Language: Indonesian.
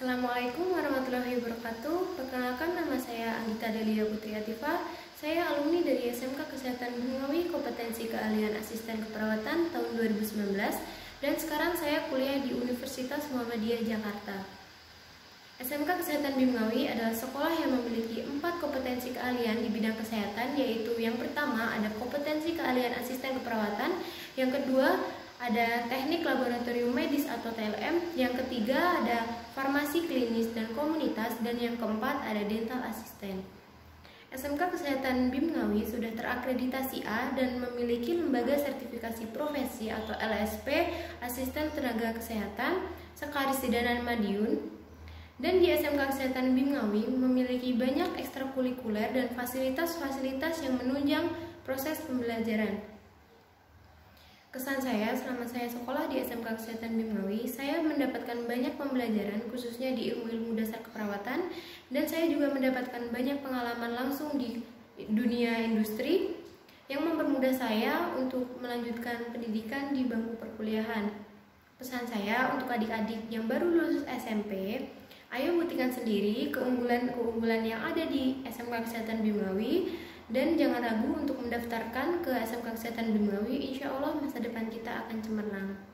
Assalamualaikum warahmatullahi wabarakatuh. Perkenalkan, nama saya Anggita Delia Putri Atifa. Saya alumni dari SMK Kesehatan Bungawi Kompetensi Keahlian Asisten Keperawatan tahun 2019 dan sekarang saya kuliah di Universitas Muhammadiyah Jakarta. SMK Kesehatan Bungawi adalah sekolah yang memiliki 4 kompetensi keahlian di bidang kesehatan, yaitu yang pertama ada kompetensi keahlian asisten keperawatan, yang kedua ada teknik laboratorium medis atau TLM, yang ketiga ada farmasi klinis dan komunitas, dan yang keempat ada dental asisten. SMK Kesehatan BIM Ngawi sudah terakreditasi A dan memiliki lembaga sertifikasi profesi atau LSP Asisten Tenaga Kesehatan Sekarisidenan Madiun. Dan di SMK Kesehatan BIM Ngawi memiliki banyak ekstrakurikuler dan fasilitas-fasilitas yang menunjang proses pembelajaran. Kesan saya selama saya sekolah di SMK Kesehatan BIM Ngawi, saya mendapatkan banyak pembelajaran khususnya di ilmu-ilmu dasar keperawatan, dan saya juga mendapatkan banyak pengalaman langsung di dunia industri yang mempermudah saya untuk melanjutkan pendidikan di bangku perkuliahan. Pesan saya untuk adik-adik yang baru lulus SMP, ayo buktikan sendiri keunggulan-keunggulan yang ada di SMK Kesehatan BIM Ngawi, dan jangan ragu untuk mendaftarkan ke SMK Kesehatan BIM Ngawi. Insya Allah masa depan kita akan cemerlang.